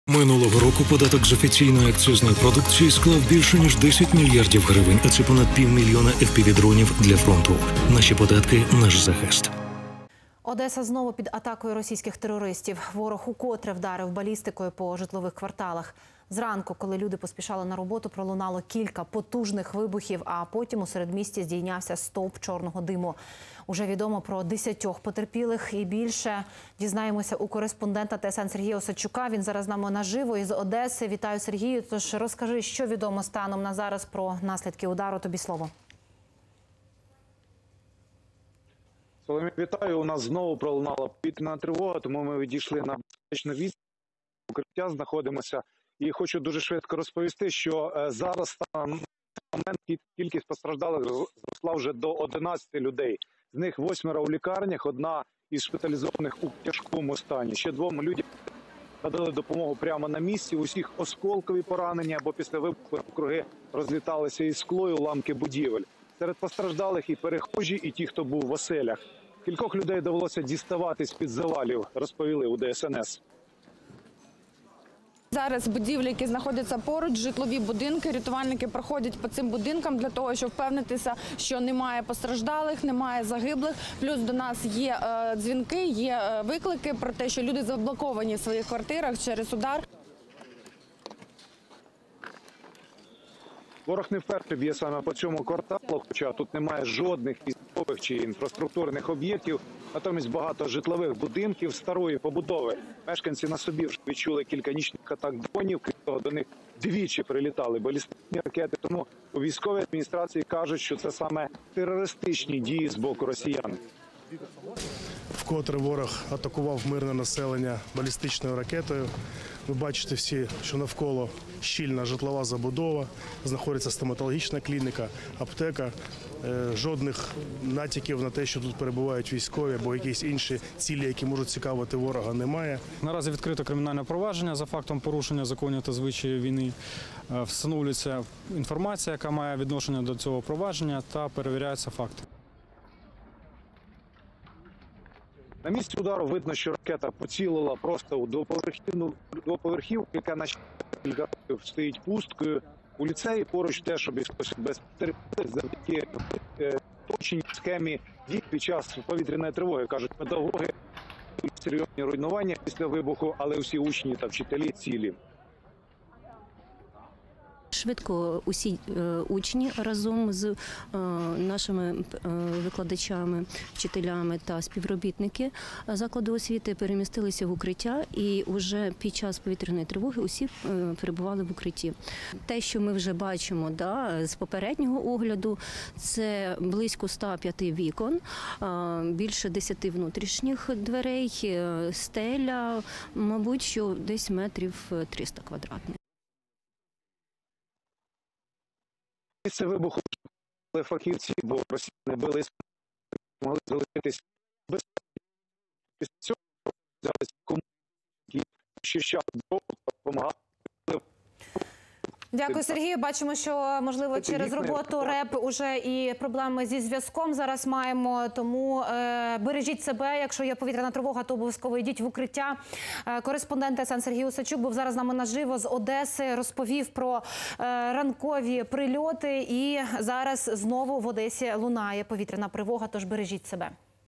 Минулого року податок з офіційної акцизної продукції склав більше ніж 10 мільярдів гривень, а це понад 500 000 FPV-дронів для фронту. Наші податки – наш захист. Одеса знову під атакою російських терористів. Ворог укотре вдарив балістикою по житлових кварталах. Зранку, коли люди поспішали на роботу, пролунало кілька потужних вибухів, а потім у середмісті здійнявся стовп чорного диму. Уже відомо про 10 потерпілих і більше дізнаємося у кореспондента ТСН Сергія Осадчука. Він зараз з нами наживо із Одеси. Вітаю, Сергію. Тож розкажи, що відомо станом на зараз про наслідки удару. Тобі слово. Соломія, вітаю. У нас знову пролунала повітряна тривога, тому ми відійшли на безпечну відстань, укриття знаходимося. І хочу дуже швидко розповісти, що зараз на момент кількість постраждалих зросла вже до 11 людей. З них 8 у лікарнях, одна із шпиталізованих у тяжкому стані. Ще 2 людям надали допомогу прямо на місці. Усіх осколкові поранення, бо після вибуху навкруги розліталися і скло, і уламки будівель. Серед постраждалих і перехожі, і ті, хто був в оселях. Кількох людей довелося діставати з-під завалів, розповіли у ДСНС. Зараз будівлі, які знаходяться поруч, житлові будинки, рятувальники проходять по цим будинкам для того, щоб впевнитися, що немає постраждалих, немає загиблих. Плюс до нас є дзвінки, є виклики про те, що люди заблоковані в своїх квартирах через удар. Ворог не вперше б'є саме по цьому кварталу, хоча тут немає жодних військових чи інфраструктурних об'єктів, натомість багато житлових будинків старої побудови. Мешканці на собі вже відчули кілька нічних атак дронів, крім того, до них двічі прилітали балістичні ракети. Тому у військовій адміністрації кажуть, що це саме терористичні дії з боку росіян. Вкотре ворог атакував мирне населення балістичною ракетою. Ви бачите всі, що навколо щільна житлова забудова, знаходиться стоматологічна клініка, аптека. Жодних натяків на те, що тут перебувають військові або якісь інші цілі, які можуть цікавити ворога, немає. Наразі відкрито кримінальне провадження за фактом порушення законів та звичаїв війни. Встановлюється інформація, яка має відношення до цього провадження, та перевіряються факти. На місці удару видно, що ракета поцілила просто у двоповерхівку, яка на кілька років стоїть пусткою. У ліцеї поруч теж обійшлося без потерпілих завдяки точній схемі дій під час повітряної тривоги. Кажуть, педагоги серйозні руйнування після вибуху, але усі учні та вчителі цілі. Швидко усі учні разом з нашими викладачами, вчителями та співробітники закладу освіти перемістилися в укриття, і вже під час повітряної тривоги усі перебували в укритті. Те, що ми вже бачимо з попереднього огляду, це близько 105 вікон, більше 10 внутрішніх дверей, стеля, мабуть, що десь метрів 300 квадратних. Місце вибуху фахівці, бо росіяни били, могли залишитись без. Після цього взялися кому, які щищали дров, допомагали. Дякую, Сергію. Бачимо, що, можливо, через роботу РЕП уже і проблеми зі зв'язком зараз маємо. Тому бережіть себе. Якщо є повітряна тривога, то обов'язково йдіть в укриття. Кореспондент ТСН Сергій Осадчук був зараз з нами наживо з Одеси. Розповів про ранкові прильоти. І зараз знову в Одесі лунає повітряна тривога, тож бережіть себе.